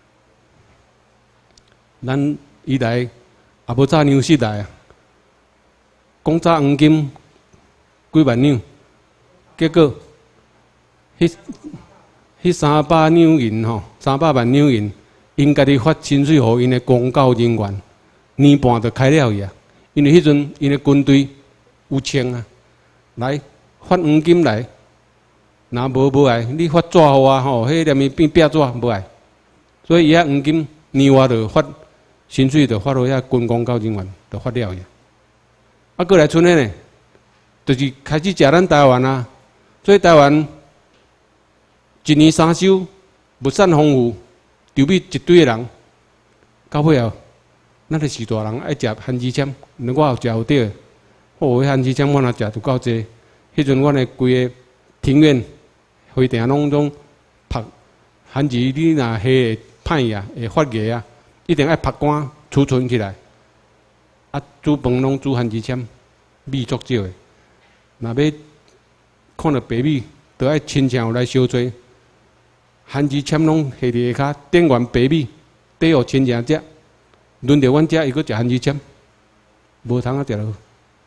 咱以来也无早牛失来啊，讲早黄金。几万两，结果，迄迄三百两银吼，三百万两银，因家己发薪水互因的公教人员，年半就开了去啊。因为迄阵因的军队有枪啊，来发黄金来，若无无爱，你发纸互我吼，迄连面变壁纸无爱，所以伊遐黄金年外就发薪水就发互遐军公教人员就发了去。啊，过来剩的呢？就是开始食咱台湾啊，所以台湾一年三收，物产丰富，筹备一堆人，到尾后，咱个是大人爱食番薯签，我有食有对，哦，番薯签我若食就够济。迄阵阮的规个庭院、花埕拢总晒番薯，你若下会歹啊，会发芽啊，一定爱晒干储存起来。啊，煮饭拢煮番薯签，米足少的。若要看到白米，就爱亲戚来烧做。番薯签拢下伫下骹，点完白米，底互亲戚食。轮到阮遮，伊阁食番薯签，无通啊食落。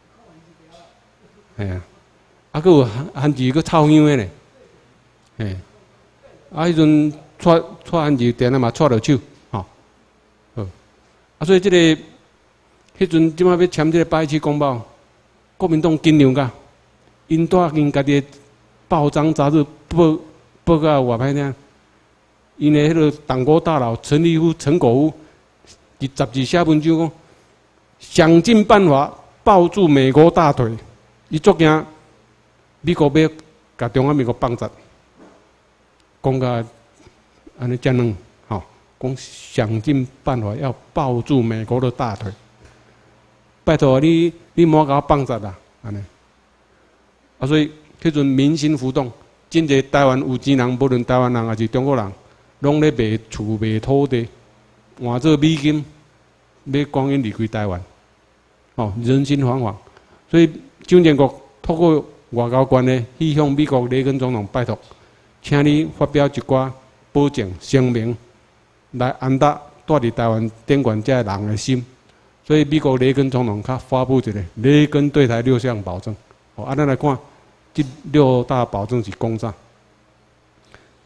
系啊，啊，阁有番薯阁臭香的呢。嘿，啊，迄阵撮撮番薯，电啊嘛撮落手，吼，好。啊，所以即、这个迄阵即摆要签即个八一七公报，国民党紧张甲。因带因家己报章杂志报报告外歹听，因的迄个党国大佬陈立夫、陈果夫，伫杂志写文章讲，想尽办法抱住美国大腿，伊足惊美国要甲中华民国绑架，讲甲安尼遮软，吼，讲想尽办法要抱住美国的大腿，拜托你，你莫甲我绑架啦，安尼。啊，所以迄阵民心浮动，真侪台湾有钱人，无论台湾人还是中国人，拢咧卖厝、卖土地，换做美金，要赶紧离开台湾。哦，人心惶惶，所以蒋经国透过外交官呢，去向美国雷根总统拜托，请你发表一寡保证声明，来安达住伫台湾顶悬遮人的心。所以美国雷根总统他发布一个雷根对台六项保证。哦，啊，咱来看。这六大保证是讲啥？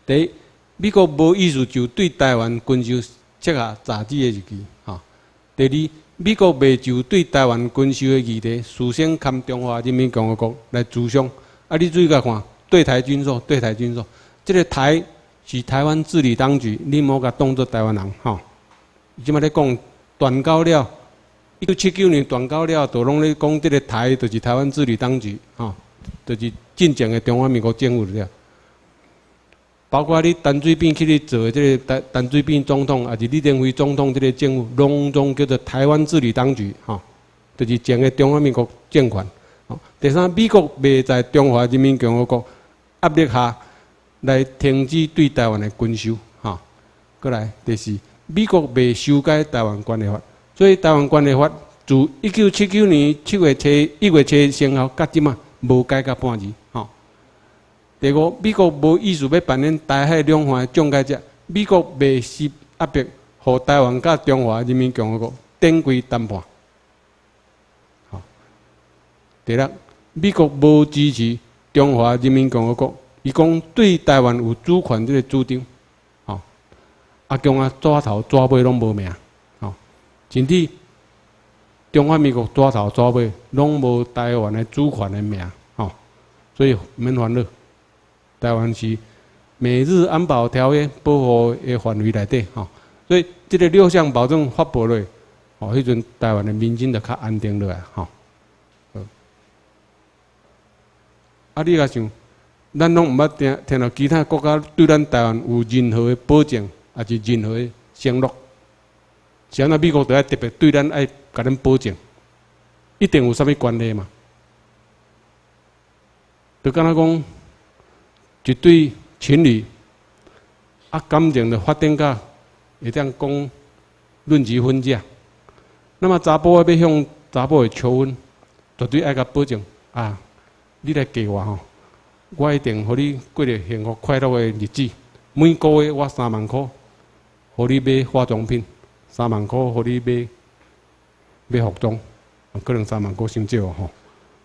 第一，美国无意思就对台湾军售设下炸子的日期，吼。第二，美国未就对台湾军售的议题事先含中华人民共和国来主商。啊，你注意甲看，对台军售，对台军售，这个台是台湾治理当局，你莫甲当作台湾人，吼。即摆咧讲断交了，一九七九年断交了，都拢咧讲这个台就是台湾治理当局，吼，就是真正的中华民国政府了。包括你陈水扁去咧做这个陈陈水扁总统，还是李登辉总统这个政府，拢总叫做台湾治理当局，吼，就是前个中华民国政权。吼，第三，美国未在中华人民共和国压力下来停止对台湾的军售，吼。过来，第四，美国未修改台湾关系法，所以台湾关系法自一九七九年七月七一月七生效，到即嘛无改甲半字，吼。第五，美国无意思要扮演台海两岸的中介者，美国未施压迫，互台湾甲中华人民共和国展开谈判。好，第六，美国无支持中华人民共和国，伊讲对台湾有主权这个主张，吼，啊，共啊抓头抓尾拢无命，吼，甚至中华民国抓头抓尾拢无台湾的主权的命，吼，所以免烦恼。台湾是美日安保条约保护的范围内底，吼，所以这个六项保证发布落，吼，迄阵台湾的民心就较安定落来，吼。啊，你甲想，咱拢毋捌听听到其他国家对咱台湾有任何的保证，还是任何的承诺？是安那美国就爱特别对咱爱甲咱保证，一定有啥物关系嘛？就敢若讲。一对情侣，啊，感情的发展到会当讲论及婚嫁，那么查甫要向查甫的求婚，绝对爱甲保证啊，你来嫁我吼，我一定互你过着幸福快乐的日子。每个月我三万块，互你买化妆品；三万块互你买买服装，可能三万块伤少吼。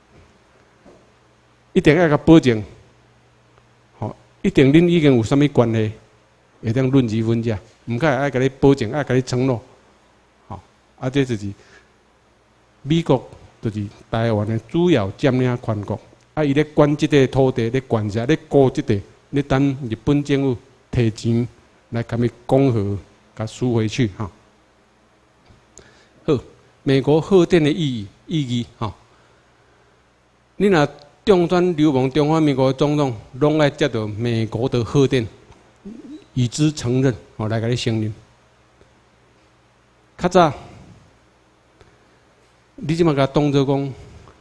一定爱甲保证。一定恁已经有啥物关系，会当论及婚嫁，毋该爱甲你保证，爱甲你承诺，吼，啊，这就是美国就是台湾的主要占领权国，啊，伊咧管即块土地，咧管辖，咧顾即块，咧等日本政府提钱来甲伊讲和，甲输回去，吼。好，美国贺电的意义意义，吼，你若中专流亡中华民国总统，拢爱接到美国的贺电，以之承认，我来甲你承认。较早，你即马甲当作讲，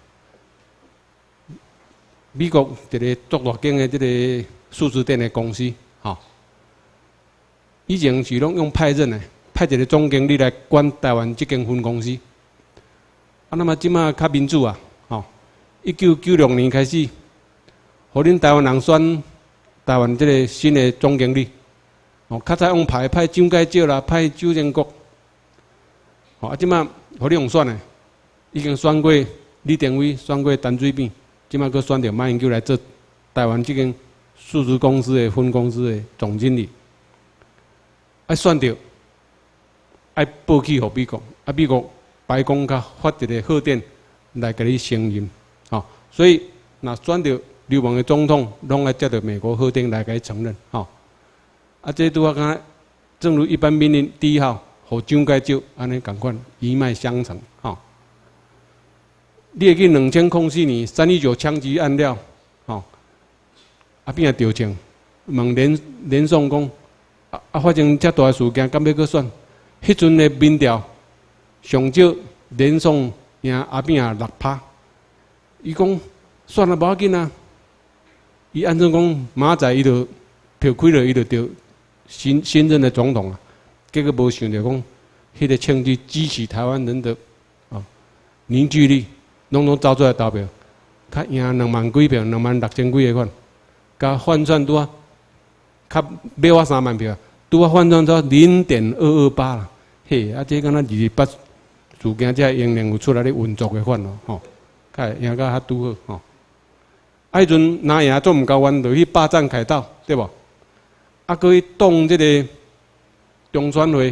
美国一个足大间的这个数字电的公司，吼，以前是拢用派任的，派一个总经理来管台湾这间分公司。啊，那么即马较民主啊。一九九六年开始，互恁台湾人选台湾这个新的总经理。哦，较早用派派蒋介石啦，派周建国。哦，啊，即马互你用选的，已经选过李登辉，选过陈水扁，即马佫选到马英九来做台湾这间数字公司的分公司的总经理。啊，选到，爱报去互美国，啊，美国白宫甲发一个贺电来甲你承认。吼，所以若选到流亡的总统，拢爱接到美国贺电来甲伊承认，吼。啊，这拄啊敢，正如一般命令第一号，互蒋介石安尼共款一脉相承，吼。你会记两千零四年三一九枪击案了，吼，啊变啊调查，问连连宋讲，啊啊发生遮大的事件，敢要搁选？迄阵的民调上少连宋赢阿扁啊六趴。伊讲算了，无要紧啊。伊按照讲，明仔伊就票开了，伊就着新新任的总统啊。结果无想到讲，迄个称之支持台湾人的啊凝聚力，拢拢走出来投票，较赢两万几票，两万六千几个款，甲换算拄啊，较买我三万票，拄啊换算到零点二二八啦。嘿，啊，这敢若二二八事件才仍然有出来咧运作的款咯，吼。哎，赢到较拄好吼。啊，迄阵拿赢做毋够，阮就去霸占凯道，对无？ 啊，搁去动这个中选会，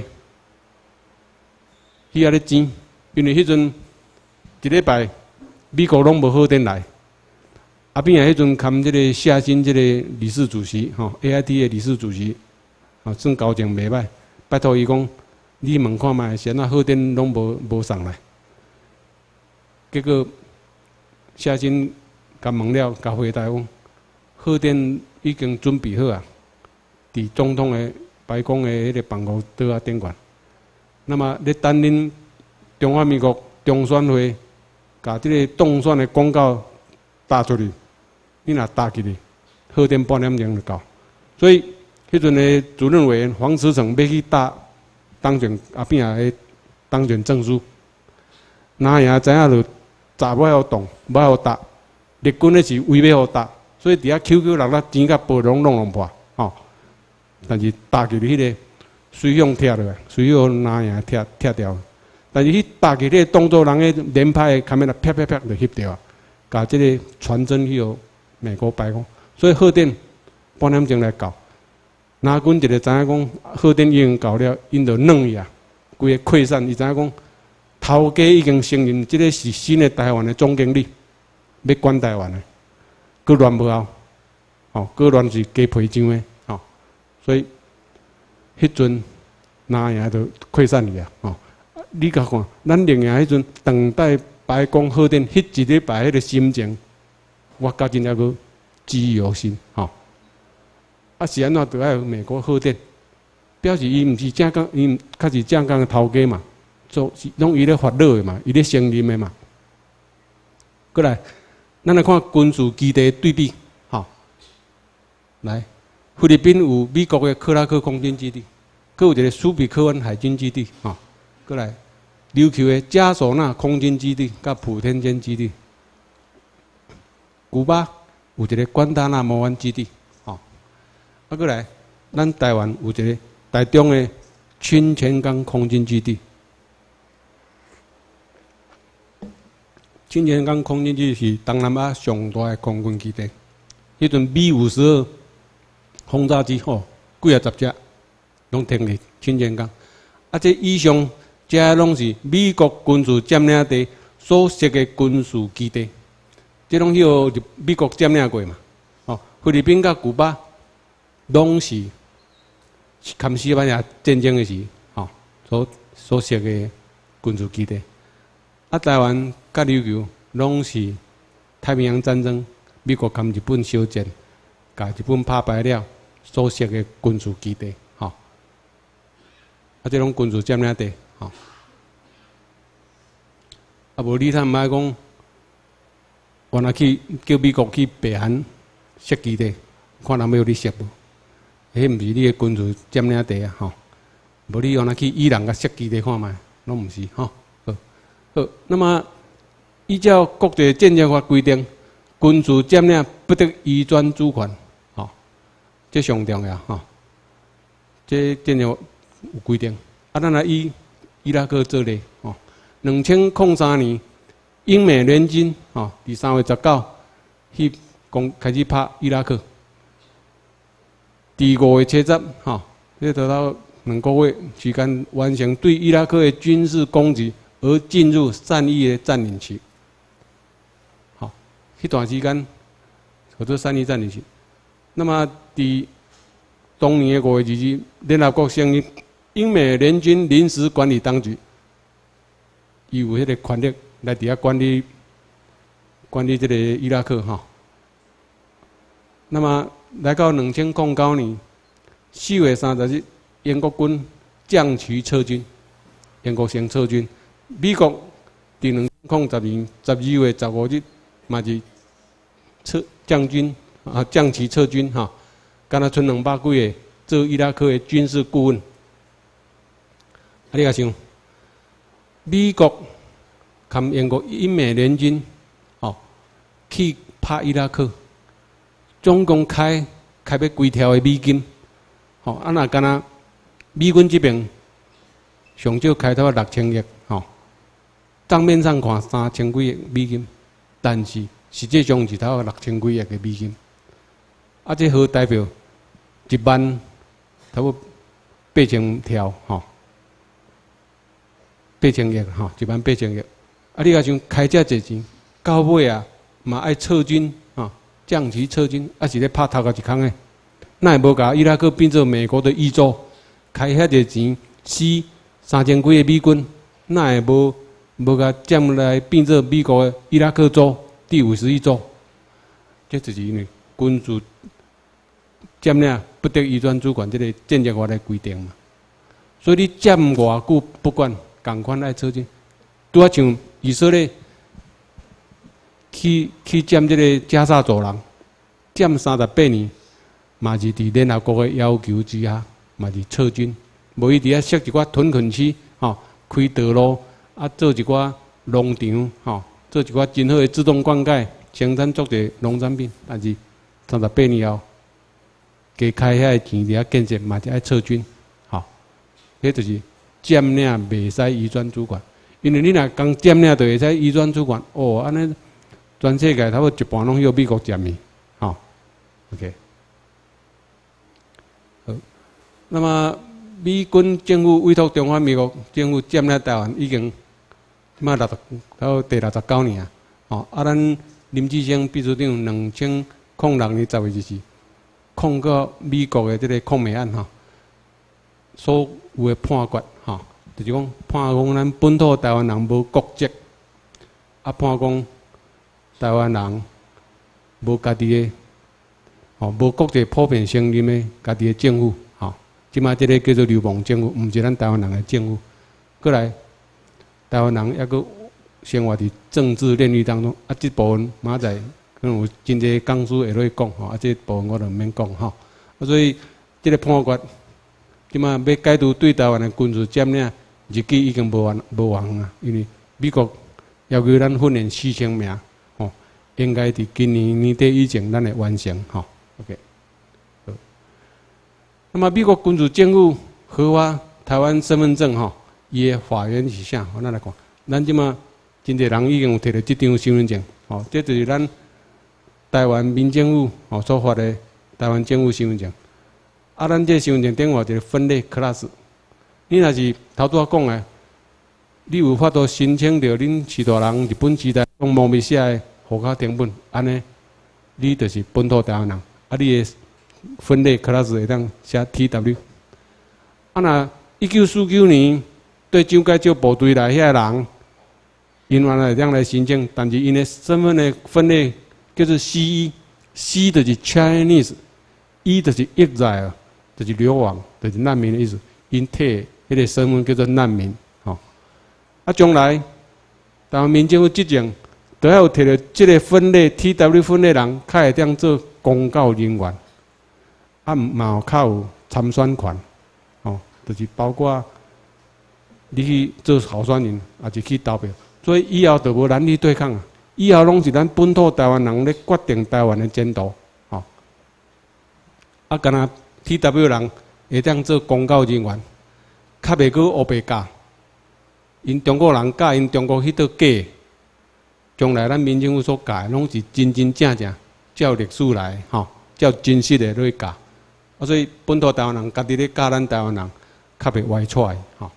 去遐咧争，因为迄阵一礼拜美国拢无好电来，啊边啊迄阵含这个夏新这个理事主席吼 ，A I T 的理事主席，啊算交情袂歹，拜托伊讲，你问看卖，先啊好电拢无无送来，结果夏新甲问了，甲回答讲，好电已经准备好啊。伫总统的白宫的迄个办公桌啊顶悬，那么咧等恁中华民国中选会，甲即个当选的公告打出去，你若打起去，好点半点钟就到。所以迄阵的主任委员黄慈诚要去打当选后壁啊的当选证书，哪样知影就查要互动，要互打，日军那是为要互打，所以伫遐 Q Q 六六钱甲暴龙弄弄破，吼。但是打起去迄个水向拆落来，水向哪样拆拆掉？但是迄打起迄个动作，人个连拍的卡面啦，啪啪啪就翕掉啊！甲即个传真去互美国白宫，所以贺电半点钟来搞。哪阮一个知影讲贺电已经搞了，因就软去啊，规个溃散。伊知影讲头家已经承认即个是新的台湾的总经理，要管台湾的，佮乱无效，吼，佮乱是加赔奖的。所以，迄阵哪样都溃散去啊！哦，你甲看，咱另外迄阵等待白宫贺电，迄一礼拜迄个心情，我甲真正个记忆犹新。吼，啊是安怎都爱美国贺电，表示伊毋是正港，伊较是正港的头家嘛，做拢伊咧发落的嘛，伊咧承认的嘛。过来，咱来看军事基地对比，吼，来。菲律宾有美国的克拉克空军基地，佮有一个苏比克湾海军基地，吼，过来琉球的加索纳空军基地，佮普天间基地。古巴有一个关达纳摩湾基地，吼，啊，过来咱台湾有一个台中的清泉岗空军基地。清泉岗空军基地是东南亚上大的空军基地，迄阵 B 五十二。轰炸机吼，几啊十只，拢停伫清泉岗。啊，这以上这拢是美国军事占领地所设的军事基地，这拢迄个美国占领过嘛。哦，菲律宾甲古巴拢是堪西班牙战争的时，吼所所设的军事基地。啊，台湾甲琉球拢是太平洋战争，美国甲日本相战，甲日本打败了。所设的军事基地，吼，啊，这种军事占领地，吼，啊，无你通毋爱讲，我若去叫美国去北韩设基地，看人要你设无？迄毋是你的军事占领地啊，吼，无你往若去伊朗甲设基地看卖，拢毋是，吼，好，好，那么依照国际战争法规定，军事占领不得移转主权。这上重要吼，这电有有规定。啊，咱来以伊拉克做例吼，两千零三年，英美联军吼，伫三月十九去攻开始拍伊拉克。第五月七十吼，这得到两个月时间完成对伊拉克的军事攻击，而进入善意的占领期。好，迄段时间叫做善意占领期。那么，伫当年的五月二日，联合国承认英美联军临时管理当局，伊有迄个权力来伫遐管理管理这个伊拉克哈。那么，来到两千零九年四月三十日，英国军降旗撤军，英国先撤军。美国伫两千零十年十二月十五日嘛是撤降军。啊，降旗撤军哈，敢若剩两百几个做伊拉克的军事顾问。啊，你甲想，美国含英国英美联军，哦，去拍伊拉克，总共开开要几条的美金，吼、哦，啊那敢若美军这边上少开到六千亿，吼、哦，账面上看三千几亿美金，但是实际上是头六千几亿的美金。啊，这好代表一万差不多八千条吼，八千亿吼，一万八千亿。啊，你若想开遮济钱，到尾啊嘛爱撤军吼，降级撤军，啊是咧拍头壳一空诶。那也无甲伊拉克变做美国的一州，开遐个钱死三千几个美军，那也无无甲占来变做美国的伊拉克州第五十一州，这就是因为军事占领不得移转主权这个战略法来规定嘛。所以你占偌久不管，共款爱撤军。拄啊像以色列去去占这个加沙走廊，占三十八年。嘛是伫联合国的要求之下，嘛是撤军，无伊伫遐设一寡屯垦区，吼，开道路，啊，做一寡农场，吼，做一寡真好的自动灌溉，生产足侪农产品。但是三十八年后，加开遐个钱伫遐建设，嘛是爱撤军，吼，迄就是占领袂使移转主权，因为你若刚占领就会使移转主权，哦，安尼全世界差不多一半拢由美国占去，吼 ，OK。那么，美军政府委托中华民国政府占领台湾已经即马六十到第六十九年啊！哦，啊，咱林志升秘书长两千零六年十月日时控告美国的这个抗美案吼，所有的判决吼，就是讲判讲咱本土台湾人无国籍，啊判讲台湾人无家己的，哦无国际普遍承认的家己的政府。即马即个叫做流氓政府，毋是咱台湾人的政府。过来，台湾人抑阁生活伫政治炼狱当中。啊，即部分明仔载可能有真侪讲师会落去讲吼，啊，即部分我就毋免讲吼。啊，所以即个判决，即马要解除对台湾的军事占领，日期已经无完无完啊。因为美国要求咱训练四千名，吼，应该伫今年年底以前咱会完成吼。OK。那么美国军事政府核发台湾身份证吼，伊的法源是啥？咱来看，咱即马真侪人已经有摕到即张身份证，吼，这就是咱台湾民政府吼所发的台湾政府身份证。啊，咱这身份证顶有一个分类 class， 你若是头拄仔讲的，你有法度申请到恁许大人日本时代用毛笔写的户口成本，安尼你就是本土台湾人，啊，你的分类 class 会当写 T W。啊，那一九四九年对蒋介石部队来遐人，因原来会当来申请，但是因的身份的分类叫做 C 一 ，C 就是 Chinese，E 就是 exiled， 就是流亡，就是难民的意思。因摕迄个身份叫做难民，吼。啊，将来台湾民政府执政，都要有摕到即个分类 T W 分类人，较会当做公告人员。啊，嘛有较有参选权，哦，就是包括你去做候选人，也是去投票，所以以后就无男女对抗啊，以后拢是咱本土台湾人咧决定台湾的前途，吼。啊，敢若 T W 人会当做公告人员，较袂过乌白教，因中国人教因中国迄套假，将来咱民政府所教拢是真真正正照历史来，吼，照真实的落去教。啊，所以本土台湾人家己咧教咱台湾人，较袂歪出来，吼。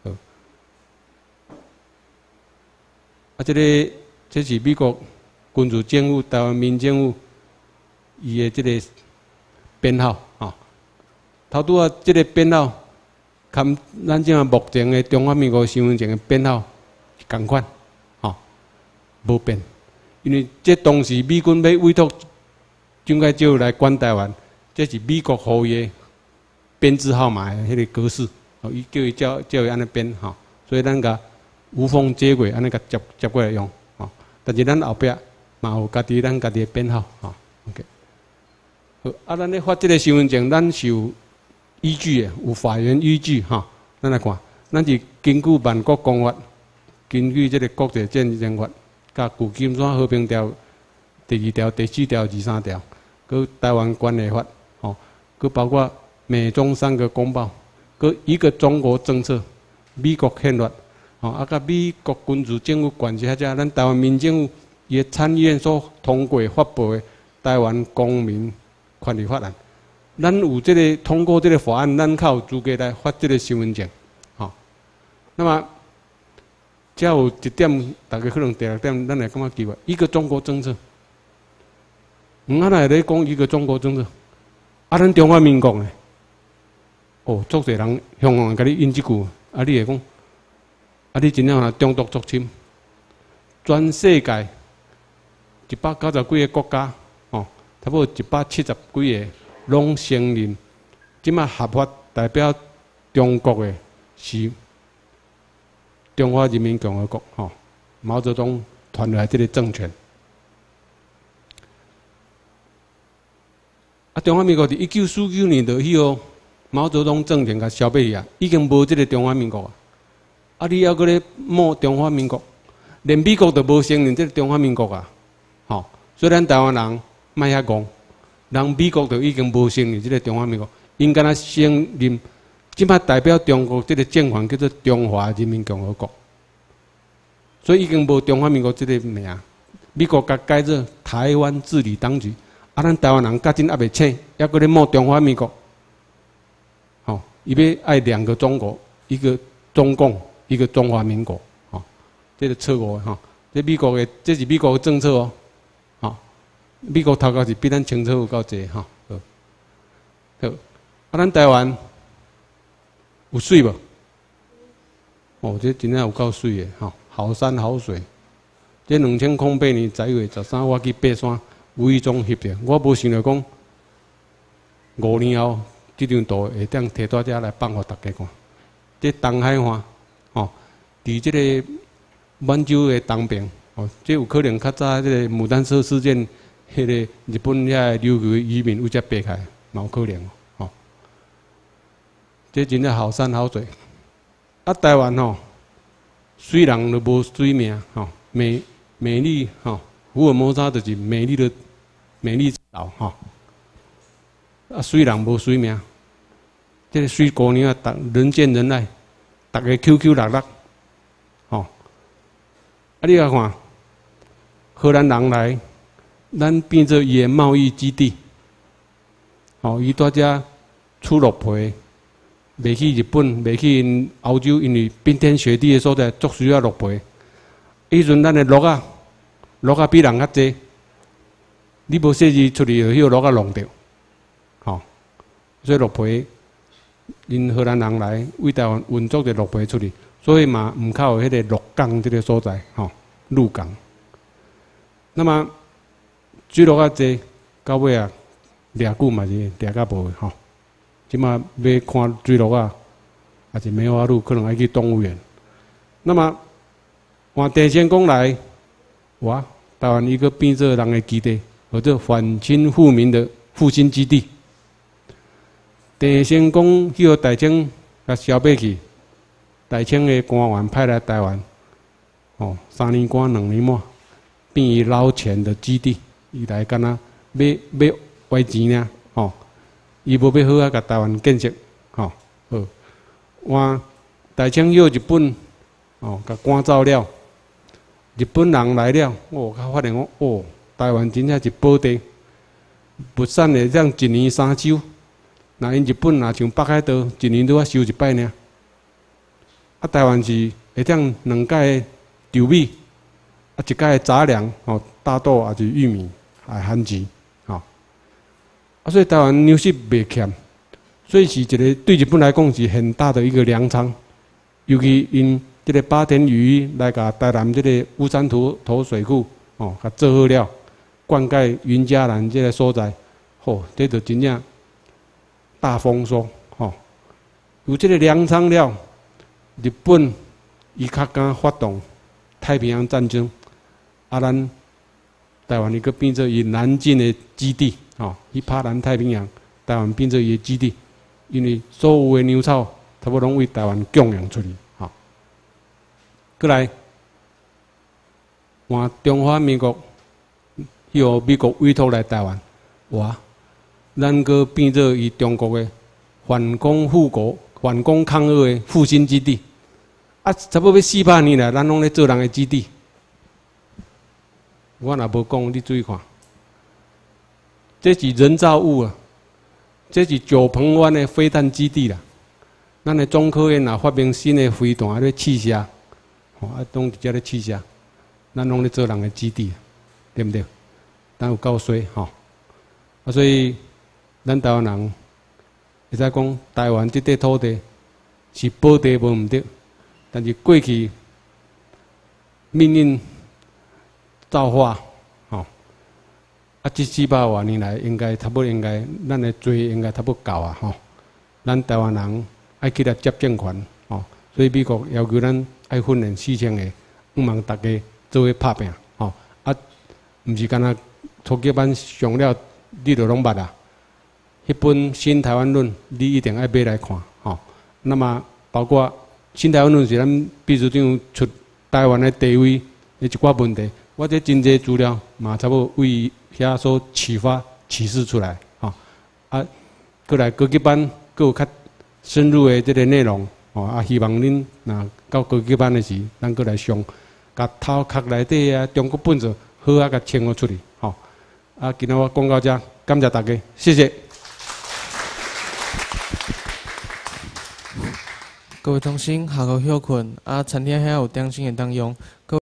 啊，这个这是美国军事政府、台湾民政府伊的这个编号，吼。头拄啊，这个编号，跟咱即啊目前的中华民国身份证的编号是同款，吼，无变。因为这当时美军要委托蒋介石来管台湾。这是美国互伊的编制号码的迄个格式，哦，伊叫伊照照伊安尼编，吼，所以咱甲无缝接轨，安尼甲接接过来用，吼。但是咱后壁嘛有家己咱家己的编号，吼 ，OK。好，啊，咱咧发这个身份证，咱是有依据的，有法源依据，吼。咱来看，咱是根据万国公法，根据这个国际战争法，甲旧金山和平条第二条、第四条、二三条，佮台湾关系法。哦，佮包括美中三个公报，佮一个中国政策，美国宪法，哦，啊，甲美国军事政府关系遐只，咱台湾民政府伊参议院所通过发布的台湾公民权利法案， 咱有这个通过这个法案，咱才有资格来发这个身份证，吼、哦。那么，才有一点，大家可能第二点，咱来感觉奇怪，一个中国政策，嗯，啊，来咧讲一个中国政策，啊，咱中华民国呢？哦，足侪人向往甲你应即句，啊，你会讲，啊，你真正啊中毒作侵，全世界一百九十几个国家，哦，差不多一百七十几个。拢承认，即马合法代表中国的是中华人民共和国，吼、哦，毛泽东传来这个政权。啊，中华民国伫一九四九年就迄个毛泽东政权甲消灭去啊，已经无即个中华民国啊。啊，你还搁咧骂中华民国，连美国都无承认即个中华民国啊，吼、哦。虽然台湾人莫遐讲。人美国就已经无承认即个中华民国，因敢若承认，即摆代表中国即个政权叫做中华人民共和国，所以已经无中华民国即个名。美国甲改做台湾治理当局，啊，咱台湾人甲真还袂醒，还搁咧骂中华民国，吼、哦，伊要爱两个中国，一个中共，一个中华民国，吼、哦，这个错误吼，这美国的这是美国的政策哦。美国头壳是比咱清楚有够济吼，好，好，啊，咱台湾有水无？哦，这真正有够水的吼，好山好水。这两千零八年十一月十三，我去爬山，无意中翕着，我无想着讲五年后这张图会当摕到遮来放互大家看。这东海岸，吼，伫这个满洲的东边，哦，这有可能较早这个牡丹社事件。迄个日本遐琉球移民有只爬开，嘛有可能哦。吼，这真正好山好水。啊，台湾吼，水人都无水命吼，美美丽吼，福尔摩沙就是美丽的美丽岛吼。啊，水人无水命，这个水姑娘啊，人见人爱，逐个 Q Q 六六，吼。啊，你来看，荷兰人来。咱变做伊个贸易基地，吼，伊大遮出鹿皮，卖去日本，卖去因欧洲，因为冰天雪地的所在，足需要鹿皮。迄阵咱的鹿啊，鹿啊比人较济，你无设置出去，就迄个鹿啊弄着，吼，所以鹿皮，因荷兰人来为台湾运足的鹿皮出去，所以嘛，毋靠有迄个鹿港这个所在，吼，鹿港。那么水鹿啊济，到尾啊，掠久嘛是掠甲无吼。即马要看水鹿啊，也是梅花鹿，可能要去动物园。那么，换郑成功来，哇，台湾一个变做人的基地，或者反清复明的复兴基地。郑成功迄个大清甲消灭去，大清的官员派来台湾，哦，三年官两年末，变伊捞钱的基地。伊来干那要要歪钱呢，吼！伊无要好啊，甲台湾建设，吼，好。换大清要日本，哦，甲赶走了。日本人来了，哦，他发现讲，哦，台湾真正是宝地，物产会当一年三收。那因日本若像北海道，一年拄啊收一摆尔。啊，台湾是会当两届稻米，啊，一届杂粮，哦，大豆也是玉米。还番薯，吼，啊，所以台湾粮食袂欠，所以是一个对日本来讲是很大的一个粮仓。尤其因这个八田鱼来甲台南这个乌山头头水库，哦，甲做好了，灌溉云嘉南这个所在，吼，这就真正大丰收，吼。有这个粮仓了，日本伊较敢发动太平洋战争，啊，咱。台湾一个变做伊南进的基地，吼，伊拍南太平洋，台湾变做伊的基地，因为所有的牛草差不多拢为台湾供养出去，吼。过来，换中华民国，由美国委托来台湾，哇，咱个变做伊中国的反攻复国、反攻抗俄的复兴基地，啊，差不多要四百年来，咱拢咧做人的基地。我若无讲，你注意看，这是人造物啊！ 这是九鹏湾的飞弹基地啦。咱的中科院也发明新的飞弹咧试射，吼啊，拢伫遮咧试射，咱拢咧做人的基地，对不对？咱有够衰吼，啊，所以咱台湾人会使讲，台湾这块土地是宝地无毋对，但是过去命运造化，吼，啊，这四百多年来应该差不多应该，咱的罪应该差不多够啊，吼，咱台湾人。爱去来接政权，吼，所以美国要求咱爱训练四千个，希望大家做伙拍拼，吼，啊，毋是干那初级班上了，你就拢捌啊。迄本《新台湾论》，你一定爱买来看，吼。那么包括《新台湾论》是咱秘书长出台湾的地位的一寡问题，我这真济资料嘛，差不多为遐所启发启示出来，吼。啊，过来高级班，佫有较。深入的这个内容，哦啊，希望恁若到高级班的时，咱过来上，甲头壳内底啊，中国本子好啊，甲清我出去，吼、哦。啊，今仔我讲到这，感谢大家，谢谢。 各位同心，下课休困，啊，餐厅遐有点心会当用，各位。